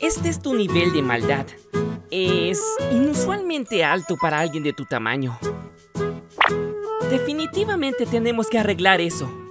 Este es tu nivel de maldad. Es inusualmente alto para alguien de tu tamaño. Definitivamente tenemos que arreglar eso.